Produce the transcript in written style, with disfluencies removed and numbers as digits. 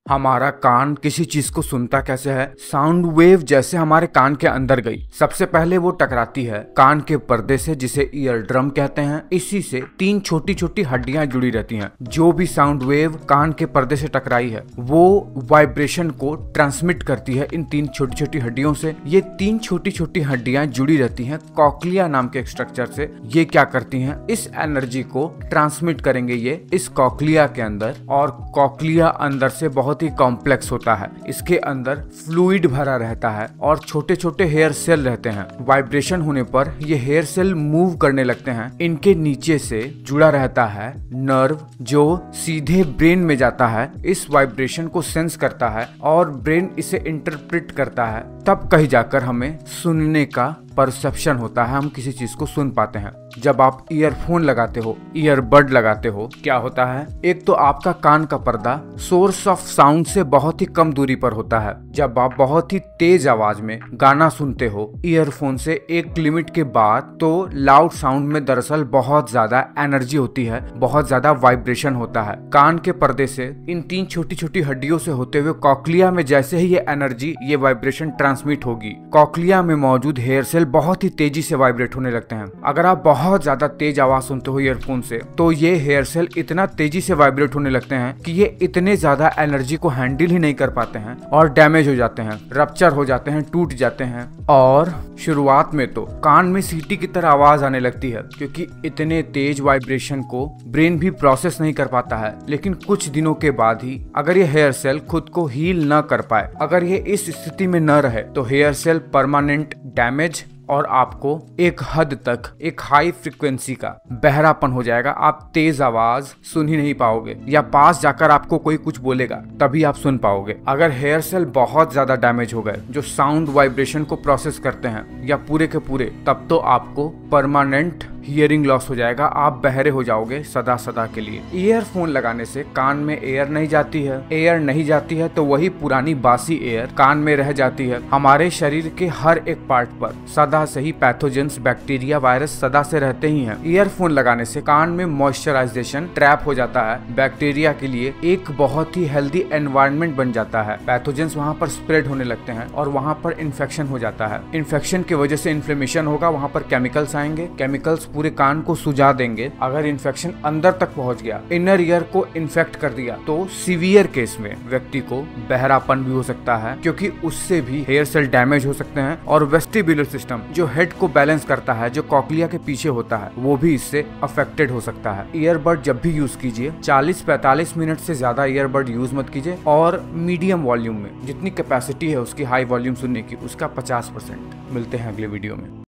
हमारा कान किसी चीज को सुनता कैसे है? साउंड वेव जैसे हमारे कान के अंदर गई, सबसे पहले वो टकराती है कान के पर्दे से, जिसे ईयर ड्रम कहते हैं। इसी से तीन छोटी छोटी हड्डियां जुड़ी रहती हैं। जो भी साउंड वेव कान के पर्दे से टकराई है वो वाइब्रेशन को ट्रांसमिट करती है इन तीन छोटी छोटी हड्डियों से। ये तीन छोटी छोटी हड्डियां जुड़ी रहती हैं कॉक्लिया नाम के स्ट्रक्चर से। ये क्या करती हैं? इस एनर्जी को ट्रांसमिट करेंगे ये इस कॉक्लिया के अंदर, और कॉक्लिया अंदर से बहुत ही कॉम्प्लेक्स होता है। इसके अंदर फ्लूइड भरा रहता है और छोटे छोटे हेयर सेल रहते हैं। वाइब्रेशन होने पर ये हेयर सेल मूव करने लगते हैं। इनके नीचे से जुड़ा रहता है नर्व जो सीधे ब्रेन में जाता है, इस वाइब्रेशन को सेंस करता है और ब्रेन इसे इंटरप्रेट करता है। तब कहीं जाकर हमें सुनने का परसेप्शन होता है, हम किसी चीज को सुन पाते हैं। जब आप ईयरफोन लगाते हो, ईयरबड लगाते हो, क्या होता है? एक तो आपका कान का पर्दा सोर्स ऑफ साउंड से बहुत ही कम दूरी पर होता है। जब आप बहुत ही तेज आवाज में गाना सुनते हो ईयरफोन से एक लिमिट के बाद, तो लाउड साउंड में दरअसल बहुत ज्यादा एनर्जी होती है, बहुत ज्यादा वाइब्रेशन होता है। कान के पर्दे से इन तीन छोटी छोटी हड्डियों से होते हुए कॉक्लिया में जैसे ही ये एनर्जी, ये वाइब्रेशन ट्रांसमिट होगी, कॉक्लिया में मौजूद हेयर सेल बहुत ही तेजी से वाइब्रेट होने लगते हैं। अगर आप बहुत ज्यादा तेज आवाज सुनते हो ईयरफोन से, तो ये हेयर सेल इतना तेजी से वाइब्रेट होने लगते हैं कि ये इतने ज्यादा एनर्जी को हैंडल ही नहीं कर पाते हैं और डैमेज हो जाते हैं, रप्चर हो जाते हैं, टूट जाते हैं। और शुरुआत में तो कान में सीटी की तरह आवाज आने लगती है, क्योंकि इतने तेज वाइब्रेशन को ब्रेन भी प्रोसेस नहीं कर पाता है। लेकिन कुछ दिनों के बाद ही अगर ये हेयर सेल खुद को हील न कर पाए, अगर ये इस स्थिति में न रहे, तो हेयर सेल परमानेंट डैमेज और आपको एक हद तक एक हाई फ्रिक्वेंसी का बहरापन हो जाएगा। आप तेज आवाज सुन ही नहीं पाओगे, या पास जाकर आपको कोई कुछ बोलेगा तभी आप सुन पाओगे। अगर हेयर सेल बहुत ज्यादा डैमेज हो गए जो साउंड वाइब्रेशन को प्रोसेस करते हैं, या पूरे के पूरे, तब तो आपको परमानेंट हियरिंग लॉस हो जाएगा। आप बहरे हो जाओगे सदा सदा के लिए। ईयरफोन लगाने से कान में एयर नहीं जाती है, एयर नहीं जाती है तो वही पुरानी बासी एयर कान में रह जाती है। हमारे शरीर के हर एक पार्ट पर सदा से ही पैथोजेंस, बैक्टीरिया, वायरस सदा से रहते ही हैं। ईयरफोन लगाने से कान में मॉइस्चराइजेशन ट्रैप हो जाता है। बैक्टीरिया के लिए एक बहुत ही हेल्दी एनवायरनमेंट बन जाता है। पैथोजेंस वहाँ पर स्प्रेड होने लगते हैं और वहाँ पर इन्फेक्शन हो जाता है। इन्फेक्शन की वजह से इन्फ्लेमेशन होगा, वहाँ पर केमिकल्स आएंगे, केमिकल्स पूरे कान को सुजा देंगे। अगर इन्फेक्शन अंदर तक पहुंच गया, इनर ईयर को इन्फेक्ट कर दिया, तो सीवियर केस में व्यक्ति को बहरापन भी हो सकता है, क्योंकि उससे भी हेयर सेल डैमेज हो सकते हैं। और वेस्टिब्युलर सिस्टम जो हेड को बैलेंस करता है, जो कॉक्लिया के पीछे होता है, वो भी इससे अफेक्टेड हो सकता है। ईयरबड जब भी यूज कीजिए 40-45 मिनट से ज्यादा ईयरबड यूज मत कीजिए, और मीडियम वॉल्यूम में, जितनी कैपेसिटी है उसकी हाई वॉल्यूम सुनने की, उसका 50%। मिलते हैं अगले वीडियो में।